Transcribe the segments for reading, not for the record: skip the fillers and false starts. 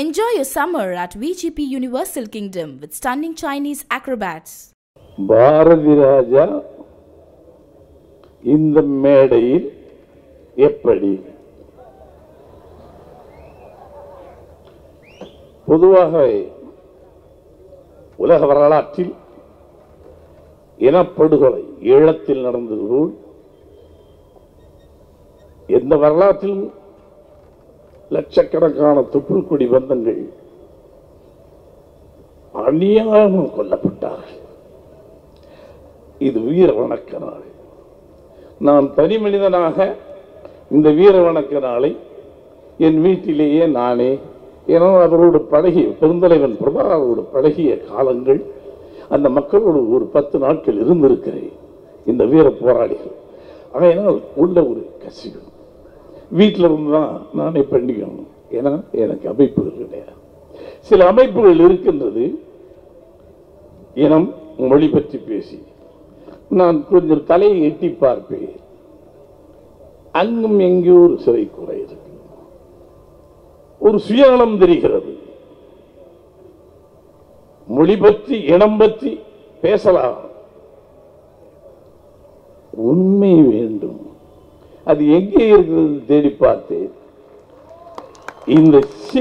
Enjoy your summer at VGP Universal Kingdom with stunning Chinese acrobats. Bharathiraja இந்த மேடையில் எப்படி? பொதுவாக உலக வரலாற்றில் இனப்படுகொலை ஈழத்தில் நடந்தது போல் எந்த வரலாற்றிலும் லட்சக்கணக்கான துப்புக்குடி பந்தங்கள் அநியாயமாக கொல்லப்பட்டார்கள். இது வீர வணக்க நாள். நான் தனி மனிதனாக இந்த வீர வணக்க நாளை என் வீட்டிலேயே நானே அவரோடு பழகிய பெருந்தலைவன் பிரபாகரோடு பழகிய காலங்கள் அந்த மக்களோடு ஒரு 10 நாட்கள் இருந்திருக்கிறேன். இந்த வீர போராளிகள் அதனால் உள்ள ஒரு கசிவு வீட்டில் இருந்து தான் நானே பண்ணிக்கணும். ஏன்னா எனக்கு அமைப்புகள் கிடையாது. சில அமைப்புகள் இருக்கின்றது. இனம் மொழி பற்றி பேசி நான் கொஞ்சம் தலையை எட்டி பார்ப்பேன். அங்கும் எங்கேயோ ஒரு சிறை குறை இருக்கு. ஒரு சுயநலம் தெரிகிறது. மொழி பற்றி இனம் பற்றி பேசலாம். உண்மை வேண்டும். அது எங்கே இருக்கிறது தேடி பார்த்தேன். இந்த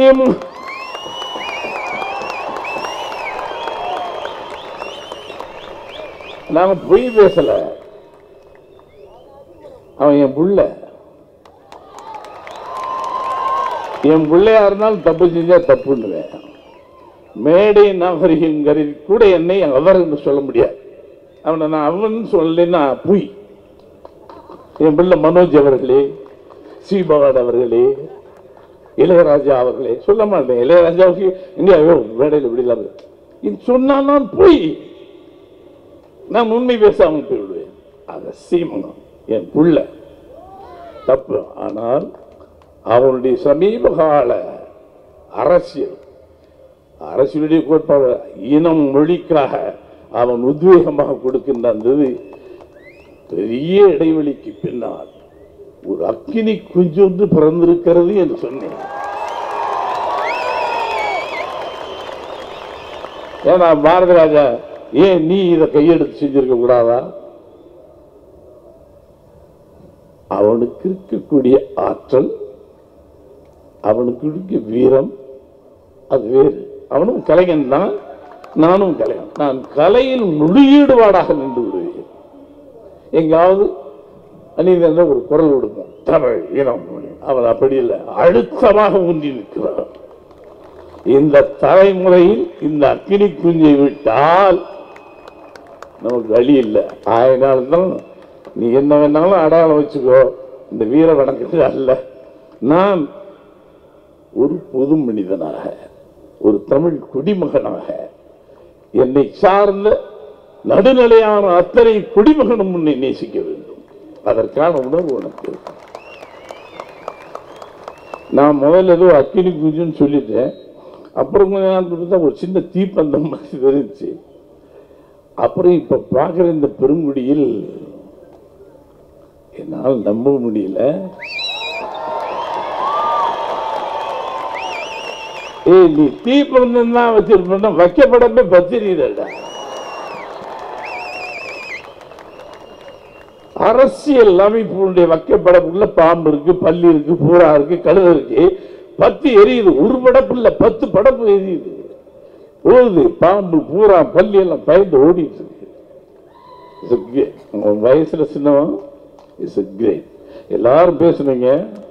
நாம பொய் பேசல. அவன் என் பிள்ளையா இருந்தாலும் தப்பு செஞ்சா தப்புன்னுவேன். மேடை நாகரிகம் கருதி கூட என்னை அவர் என்று சொல்ல முடியாது. அவனை நான் அவன் சொல்லலைன்னா பொய். என் பிள்ளை மனோஜ் அவர்களே, ஸ்ரீபவாட் அவர்களே, இளையராஜா அவர்களே சொல்ல மாட்டேன். இளையராஜாவுக்கு இந்தியாவோ மேடையில் இப்படிலாம் இது சொன்னால் நான் பொய். நான் உண்மை பேசாமல் போய்விடுவேன். அதை சீமனம் என் பிள்ளை தப்பு. ஆனால் அவனுடைய சமீப கால அரசியலுடைய கோட்பாடு இனம் மொழிக்காக அவன் உத்வேகமாக கொடுக்கின்ற அந்த பெரிய இடைவெளிக்கு பின்னால் ஒரு அக்கினி குஞ்சு ஒன்று பிறந்திருக்கிறது என்று சொன்னேன். ஏன்னா பாரதிராஜா ஏன் நீ இதை கையெடுத்து செஞ்சிருக்க கூடாதா? அவனுக்கு இருக்கக்கூடிய ஆற்றல், அவனுக்கு இருக்க வீரம் அது வேறு. அவனும் கலைஞன் தான், நானும் கலைஞன். நான் கலையில் முழு ஈடுபாடாக நின்று விடுவேன். எங்காவது அநீதி ஒரு குரல் கொடுப்போம், தமிழ் இனம். அவன் அப்படி இல்லை, அழுத்தமாக ஊன்றி நிற்கிறான். இந்த தலைமுறையில் இந்த அக்கினி குஞ்சை விட்டால் நமக்கு வழி இல்லை. ஆயினால்தான் நீ என்ன வேணாலும் அடையாளம் வச்சுக்கோ, இந்த வீர வணக்கத்தில் அல்ல. நான் ஒரு பொது மனிதனாக, ஒரு தமிழ் குடிமகனாக, என்னை சார்ந்த நடுநிலையான அத்தனை குடிமகனும் உன்னை நேசிக்க வேண்டும். அதற்கான உணர்வு உனக்கு. நான் முதல்ல ஏதோ அக்கினி குஞ்சுன்னு சொல்லிட்டேன். அப்புறம் கொஞ்ச நாள் தான் ஒரு சின்ன தீப்பந்தம் மாதிரி தெரிஞ்சு. அப்புறம் இப்ப பார்க்கிற இந்த பெருங்குடியில் என்னால் நம்ப முடியல. நீ தீப்பந்தம் தான் வச்சிருப்ப, வைக்கப்படமே பத்திரிதா. அரசியல் அமைப்புடைய வைக்கப்படப்புள்ள பாம்பு இருக்கு, பள்ளி இருக்கு, பூரா இருக்கு, கழுதை இருக்கு. 10 எரியுது. ஒரு படப்பு இல்ல, 10 படப்பு எரியுது. போகுது. பாம்பு பூரா பள்ளி எல்லாம் பயந்து ஓடிட்டு இருக்கு. வயசுல சின்னவன். It's great. எல்லாரும் பேசுனீங்க.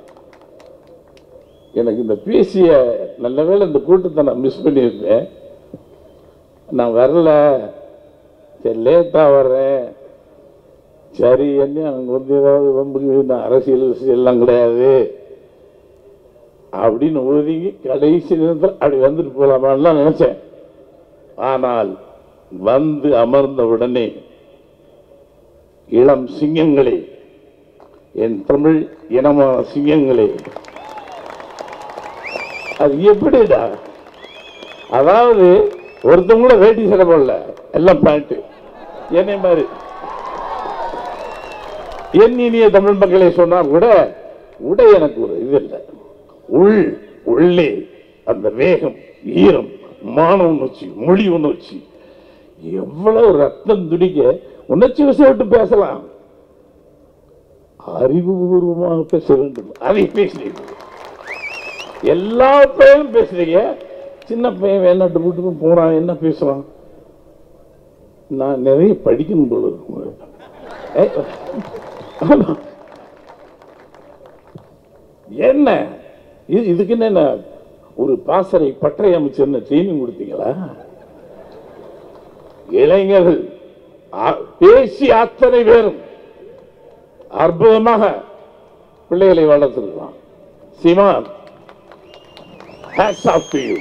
எனக்கு இந்த பேசிய நல்ல வேளை இந்த கூட்டத்தை நான் மிஸ் பண்ணியிருந்தேன். நான் வரல, சரி லேட்டா வர்றேன். சரி என்ன அங்கே வந்து ஏதாவது வம்புக்கு அரசியல் எல்லாம் கிடையாது அப்படின்னு ஒதுங்கி கடைசி நேரத்தில் அப்படி வந்துட்டு போகலாமான்லாம் நினைச்சேன். ஆனால் வந்து அமர்ந்த உடனே இளம் சிங்கங்களே, என் தமிழ் இனமான சிங்கங்களே, அது எப்படிடா? அதாவது ஒருத்தவங்க கூட வேட்டி சடை போடல, எல்லாம் பேண்ட் என்னை மாதிரி. என் இனிய தமிழ் மக்களை சொன்னா கூட உடை எனக்கு ஒரு இது இல்லை. உள்ளே அந்த வேகம், ஈரம், மான உணர்ச்சி, மொழி உணர்ச்சி, எவ்வளவு ரத்தம் துடிக்க உணர்ச்சி வசப்பட்டு பேசலாம், அறிவுபூர்வமாக பேச வேண்டும். அதை பேசுறீங்க, எல்லா பையனும் பேசுறீங்க. சின்ன பையன் வேணாட்டு வீட்டுக்கு போறான், என்ன பேசுறான்? நான் நிறைய படிக்கணும் போல இருக்கும். என்ன இதுக்கு என்ன ஒரு பாசறை பட்டறை அமைச்சர் ட்ரைனிங் கொடுத்தீங்களா? இளைஞர்கள் பேசி அத்தனை பேரும் அற்புதமாக பிள்ளைகளை வளர்த்திருக்கலாம். சீமான், hats off to you.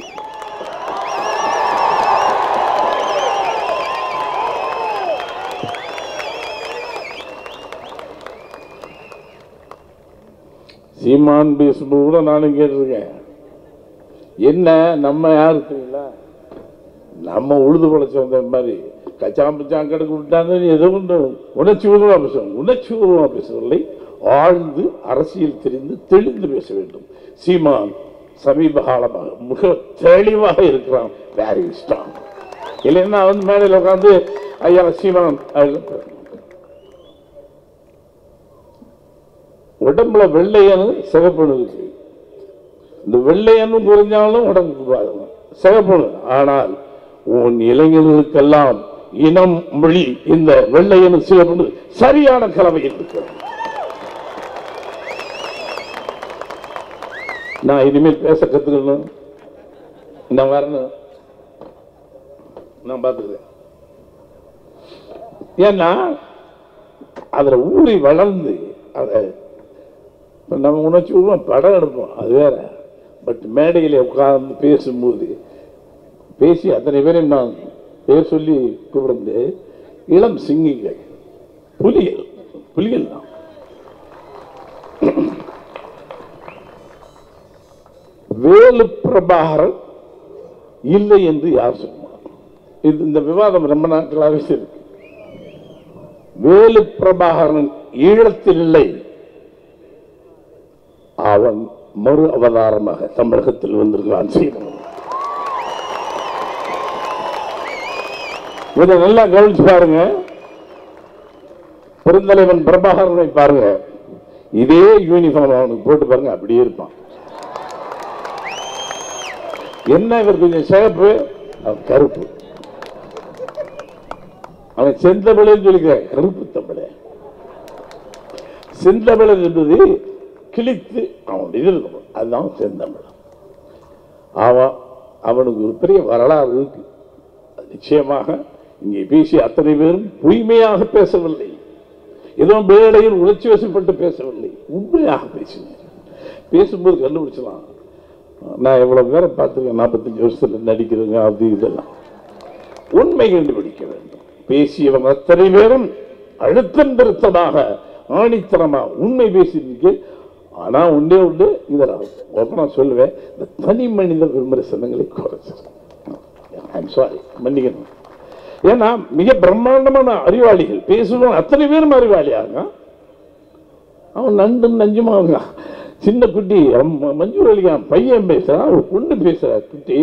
சீமான் பேசும்போது கூட நானும் கேட்டிருக்கேன். என்ன நம்ம யாரு தெரியல, நம்ம உழுது பழச்ச வந்த மாதிரி கச்சாம்பச்சான் கிடக்கு விட்டாங்க. எதோ ஒன்று உணர்ச்சி பூர்வமாக பேசணும். உணர்ச்சி பூர்வமாக பேசவில்லை, ஆழ்ந்து அரசியல் தெரிந்து தெளிந்து பேச வேண்டும். சீமான் சமீப காலமாக மிக தெளிவாக இருக்கிறான். வேற இஷ்டம் இல்லைன்னா வந்து மேடையில் உட்காந்து ஐயா சீமான் உடம்புல வெள்ளையனு சிவப்பணு இருக்கு. இந்த வெள்ளையனும் குறைஞ்சாலும் உடம்புக்கு சிவப்பணு. ஆனால் உன் இளைஞர்களுக்கெல்லாம் இனம், மொழி, இந்த வெள்ளையனு சிவப்பணு சரியான கலவையில் இருக்கிறது. நான் இனிமேல் பேச கத்துக்கணும், நான் வரணும், நான் பார்த்துக்கிறேன். ஏன்னா அதுல ஊறி வளர்ந்து அதை நம்ம உணர்ச்சி படம் எடுப்போம், அது வேற. பட் மேடையில் உட்கார்ந்து பேசும்போது பேசி அத்தனை பேரையும் நான் பேர் சொல்லி கூப்பிடுறது இளம் சிங்கிகள், புலிகள், புலிகள் தான். வேலு பிரபாகரன் இல்லை என்று யார் சொன்னார்? இந்த விவாதம் ரொம்ப நாட்களாகவே இருக்கு. வேலு பிரபாகரன் ஈழத்தில் இல்லை, அவன் மறு அவதாரமாக தமிழகத்தில் வந்திருக்கிறான். இதை நல்லா கவனிச்சு பாருங்க. பெருந்தலைவன் பிரபாகரனை பாருங்க, இதே யூனிஃபார்ம் அவனுக்கு போட்டு பாருங்க, அப்படியே இருப்பான். என்ன இவர் கொஞ்சம் சிவப்பு, அவன் கருப்பு. அவன் செந்தமிழன் சொல்லிக்க, கருப்பு தமிழ. செந்தமிழன் என்பது கிழித்து அவன் இது இருக்கணும், அதுதான் செந்தமிழன். அவனுக்கு ஒரு பெரிய வரலாறு இருக்கு. நிச்சயமாக இங்கே பேசிய அத்தனை பேரும் பொய்மையாக பேசவில்லை, ஏதோ மேடையில் உணர்ச்சி வசப்பட்டு பேசவில்லை, உண்மையாக பேசினார். பேசும்போது கண்டுபிடிச்சலாம். நான் எவ்வளவு பேரை பார்த்துருக்கேன், 45 வருஷத்துல நடிக்கிறேங்க, அது இதெல்லாம் உண்மை கண்டுபிடிக்க வேண்டும். பேசியவங்க அத்தனை பேரும் அழுத்தம் திருத்தமாக ஆணித்தனமாக உண்மை பேசியிருக்கு. ஆனா உண்டே உண்டு, இதை நான் சொல்லுவேன், இந்த தனி மனித விமர்சனங்களை குறைச்சிருக்கேன். சாரி, மன்னிக்கணும். ஏன்னா மிக பிரம்மாண்டமான அறிவாளிகள் பேசுவோம், அத்தனை பேரும் அறிவாளியாக. அவன் நண்டும் நஞ்சுமாங்க. சின்ன குட்டி மஞ்சூர் அலிகான் பையன் பேசுறான், ஒரு பொண்ணு பேசுற குட்டி,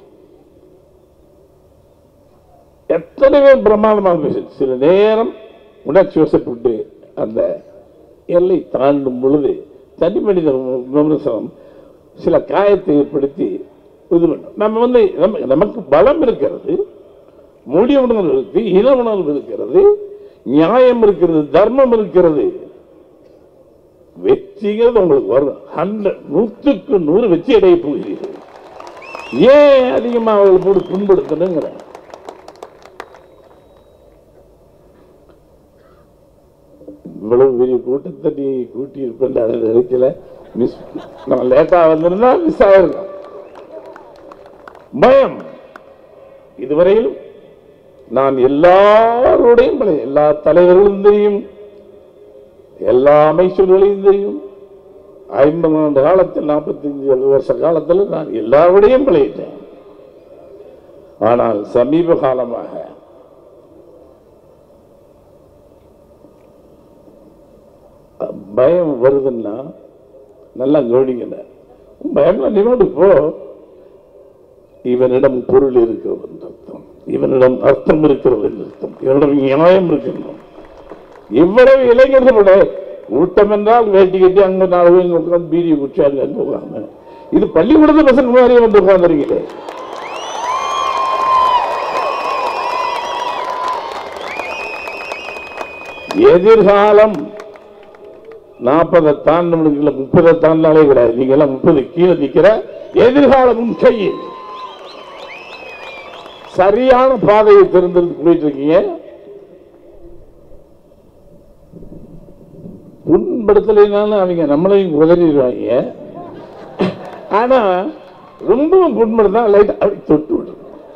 எத்தனை பேர் பிரம்மாண்டமாக பேசு. சில நேரம் உணர்ச்சி வசப்பட்டு அந்த எல்லை தாண்டும் பொழுது தனி மனித விமர்சனம் சில காயத்தை ஏற்படுத்தி இது பண்ணும். நம்ம வந்து நமக்கு பலம் இருக்கிறது, மொழி உணர்வு இருக்கு, இன உணர்வு இருக்கிறது, நியாயம் இருக்கிறது, தர்மம் இருக்கிறது. வெற்றிங்கிறது உங்களுக்கு வரும். 100க்கு 100 வெற்றி அடைய போகிறீர்கள். ஏன் அதிகமா அவர்கள் போட்டு புண்படுத்தணுங்கிற இவ்வளவு பெரிய கூட்டத்தை நீ கூட்டி இருப்பேன் நினைக்கல. மிஸ் நம்ம லேட்டா வந்திருந்தா மிஸ் ஆயிருக்கோம். பயம். இதுவரையிலும் நான் எல்லாரோடையும் எல்லா தலைவர்களும் தெரியும், எல்லா அமைச்சர்களையும் தெரியும். 50 ஆண்டு காலத்தில் 45 வருஷ காலத்தில் நான் எல்லாரோடையும் பழகிட்டேன். ஆனால் சமீப காலமாக பயம் வருதுன்னா நல்லா கவனிக்கல. பயம்லாம் நிமிடம் போ, இவனிடம் பொருள் இருக்கிறது என்று அர்த்தம், இவனிடம் அர்த்தம் இருக்கிறது என்று அர்த்தம், இவனிடம் நியாயம் இருக்கிறது. இவ்வளவு இளைஞர்களோட ஊட்டம் என்றால் வேட்டி கட்டி அங்க 4 பேர் உட்காந்து பீடியை குடிச்சு அங்க உட்காந்து, இது பள்ளிக்கூடத்து பசங்க மாதிரியே வந்து உட்காந்துருக்கீங்களே. எதிர்காலம் 40 தாண்டவனுக்கு 30 தாண்டாலே கிடையாது. நீங்க எல்லாம் 30 கீழே நிக்கிற எதிர்காலமும் கையில் சரியான பாதையை திறந்து போயிட்டு இருக்கீங்க. புண்படுத்தலைனாலும் அவங்க நம்மளையும் உதறிடுவாங்க. ஆனா ரொம்பவும் புண்படுத்தா லைட் அப்படி தொட்டு விடும்.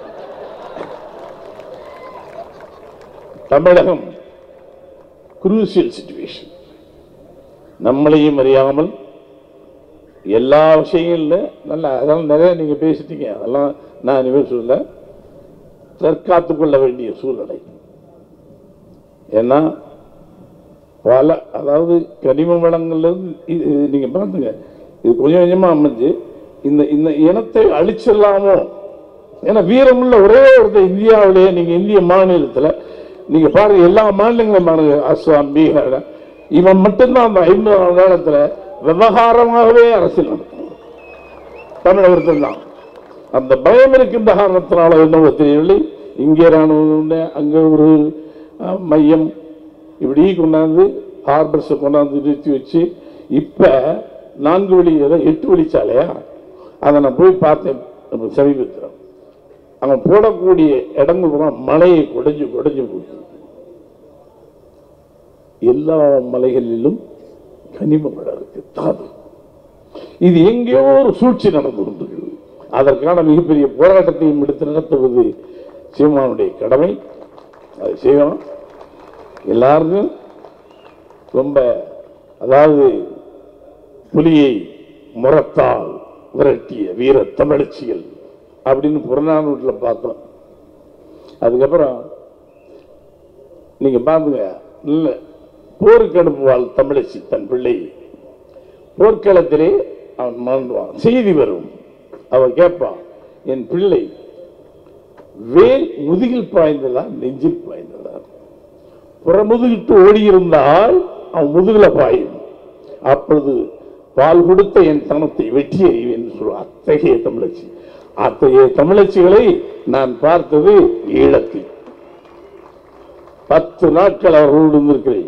Tamilagam crucial situation. நம்மளையும் அறியாமல் எல்லா விஷயங்களும் நல்லா, அதெல்லாம் நிறைய நீங்க பேசிட்டீங்க, அதெல்லாம் நான் இனிமேல் சொல்ல, தற்காத்துக் கொள்ள வேண்டிய சூழ்நிலை. ஏன்னா பல, அதாவது கனிம வளங்கள்ல நீங்க பார்த்துங்க, இது கொஞ்சம் கொஞ்சமா அமைஞ்சு இந்த இந்த இனத்தை அழிச்சிடலாமோ. ஏன்னா வீரமுள்ள ஒரே ஒருத்தர் இந்தியாவிலேயே, நீங்க இந்திய மாநிலத்தில் நீங்க பாருங்க, எல்லா மாநிலங்களும் பாருங்க, அஸ்ஸாம், பீகார், இவன் மட்டும்தான் அந்த 50 காலத்தில் விவகாரமாகவே அரசியல் நடத்தும். தமிழகத்தில் தான் அந்த பயம் இருக்கின்ற காரணத்தினால என்னவோ தெரியவில்லை, இங்கே ராணுவம், அங்கே ஒரு மையம், இப்படி கொண்டாந்து ஹார்பர்ஸை கொண்டாந்து நிறுத்தி வச்சு, இப்போ 4 வழி 8 வழிச்சாலையா, அதை நான் போய் பார்த்தேன் சமீபத்தில். அவன் போடக்கூடிய இடங்கள் கூட மலையை குடைஞ்சு குடைஞ்சு போகுது. எல்லா மலைகளிலும் கனிம வளம் இருக்கு, தாது. இது எங்கேயோ ஒரு சூழ்ச்சி நடந்து கொண்டிருக்கிறது. அதற்கான மிகப்பெரிய போராட்டத்தையும் எடுத்து நடத்துவது சீமானுடைய கடமை. அதை செய்யணும் எல்லாருக்கும். ரொம்ப, அதாவது புலியை முரத்தால் விரட்டிய வீர தமிழச்சிகள் அப்படின்னு புறநானூற்றில் பார்த்தோம். அதுக்கப்புறம் நீங்க பாருங்க, இல்ல போருக்கு அனுப்புவாள் தமிழச்சி தன் பிள்ளை. போர்க்களத்திலே அவன் மறந்துவான், செய்தி வரும், அவன் கேட்பான், என் பிள்ளை வேல் முதுகில் பாய்ந்ததா நெஞ்சில் பாய்ந்ததா? புறமுதுகிட்டு ஓடியிருந்தால் அவன் முதுகில பாயும், அப்பொழுது பால் கொடுத்த என் தனத்தை வெற்றி அறிவேன் என்று சொல்லுவான். அத்தகைய தமிழச்சி. அத்தகைய தமிழச்சிகளை நான் பார்த்தது ஈழத்தில். 10 நாட்கள் அவர்களோடு இருந்திருக்கிறேன்.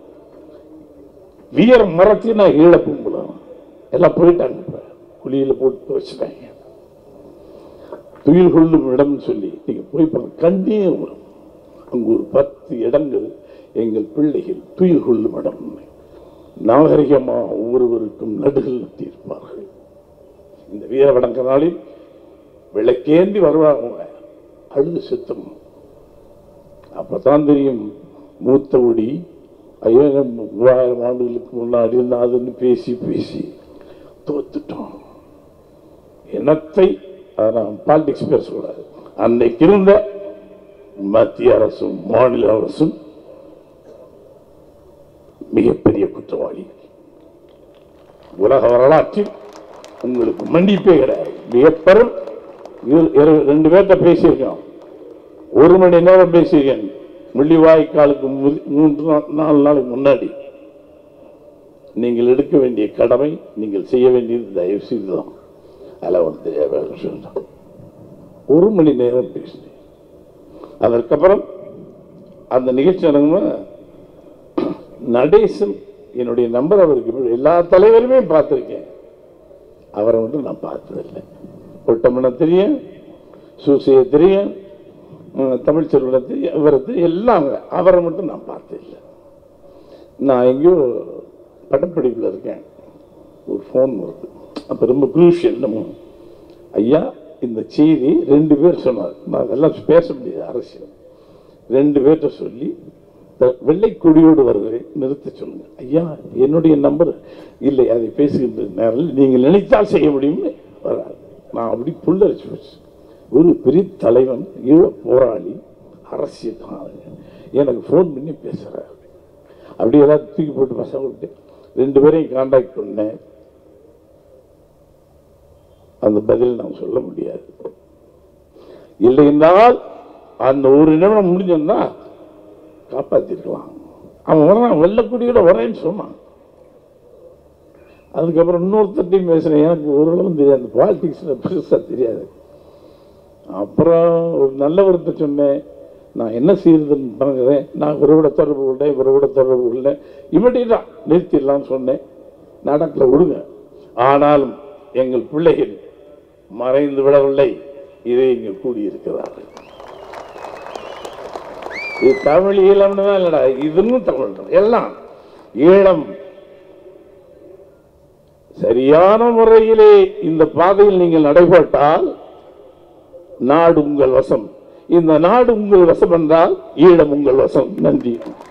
வீர மரத்தை நான் ஈழப்பும் எல்லாம் போயிட்டாங்க, குழியில போட்டு வச்சுட்டாங்க. துயில் கொள்ளும் இடம் சொல்லி நீங்க போய் கண்ணீர் வரும். அங்கு ஒரு 10 இடங்கள் எங்கள் பிள்ளைகள் துயில் கொள்ளும் இடம். நாகரிகமா ஒவ்வொருவருக்கும் நடுகள் நட்டிருப்பார்கள். இந்த வீர வணக்க நாளில் விளக்கேந்தி வருவாங்க, அழுது சித்தம். அப்பதான் தெரியும் மூத்த ஒடி 5000 ஆண்டுகளுக்கு முன்னாடி இருந்தாதுன்னு பேசி பேசி தோத்துட்டோம். இனத்தை பாலிடிக்ஸ் பேசக்கூடாது. அன்னைக்கு இருந்த மத்திய அரசும் மாநில அரசும் மிகப்பெரிய குற்றவாளி. உலக வரலாற்றில் உங்களுக்கு மன்னிப்பே கிடையாது. மிகப்பெரும் 2 பேர்கிட்ட பேசியிருக்கோம், 1 மணி நேரம் பேசியிருக்கேன். முள்ளிவாய்க்காலுக்கு 3-4 நாளுக்கு முன்னாடி. நீங்கள் எடுக்க வேண்டிய கடமை, நீங்கள் செய்ய வேண்டியது தயவு செய்துதான். அதில் வந்து 1 மணி நேரம் பேசினேன். அதற்கப்புறம் அந்த நிகழ்ச்சி நடக்கும்போது நடேசன் என்னுடைய நம்பர் அவருக்கு, எல்லா தலைவருமே பார்த்துருக்கேன், அவரை மட்டும் நான் பார்த்ததில்லை. ஒட்டமனை தெரியும், சூசையை தெரியும், தமிழ் செல்வனை தெரியும், இவரை தெரியும், எல்லாம். அவரை மட்டும் நான் பார்த்ததில்லை. நான் எங்கேயோ பட்டப்படிப்பில் இருக்கேன், ஒரு ஃபோன் வருது. அப்போ ரொம்ப குரூஷியல். நம்ம ஐயா இந்த செய்தி 2 பேர் சொன்னார். நான் அதெல்லாம் பேச முடியாது, அரசியல். 2 பேர்கிட்ட சொல்லி வெள்ளை கொடியோடு வருகிறேன், நிறுத்த சொல்லுங்க. ஐயா என்னுடைய நம்பர் இல்லை, அதை பேசுகின்ற நேரம் நீங்கள் நினைத்தால் செய்ய முடியும்னு வராது. நான் அப்படி புல்லரிச்சு போச்சு. ஒரு பெரிய தலைவன், ஈழ போராளி, அரசியல் எனக்கு ஃபோன் பண்ணி பேசுகிறார். அப்படி ஏதாவது தூக்கி போட்டு பசங்க விட்டு 2 பேரையும் கான்டாக்ட் பண்ணேன். அந்த பதில் நான் சொல்ல முடியாது. இல்லை என்றால் அந்த ஒரு நிமிடம் முடிஞ்சோம்னா காப்பாற்றிருக்கலாம். அவன் வரான், வெள்ளக்குடியோட வரேன்னு சொன்னான். அதுக்கப்புறம் இன்னொருத்தையும் பேசுகிறேன், எனக்கு ஓரளவு தெரியாது, பாலிடிக்ஸில் பெருசாக தெரியாது. அப்புறம் ஒரு நல்லவர்கிட்ட சொன்னேன், நான் என்ன செய்யறதுன்னு பண்ணுறேன், நான் இவரோட தொடர்பு கொண்டேன், இமீடியட்டாக நிறுத்திடலான்னு சொன்னேன். நடக்கல, விடுங்க. ஆனாலும் எங்கள் பிள்ளைகள் மறைந்து விடவில்லை, இதை இங்கே கூடியிருக்கிறார்கள். இது தமிழ் ஈழம்னு தான் இல்லடா, இதுன்னு தமிழ் எல்லாம் ஈழம். சரியான முறையிலே இந்த பாதையில் நீங்கள் நடைபெற்றால் நாடு உங்கள் வசம். இந்த நாடு உங்கள் வசம் என்றால் ஈழம் உங்கள் வசம். நன்றி.